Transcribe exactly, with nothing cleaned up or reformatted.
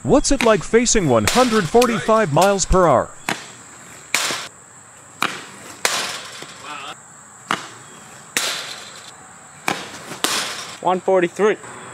What's it like facing one hundred forty-five miles per hour? one forty-three.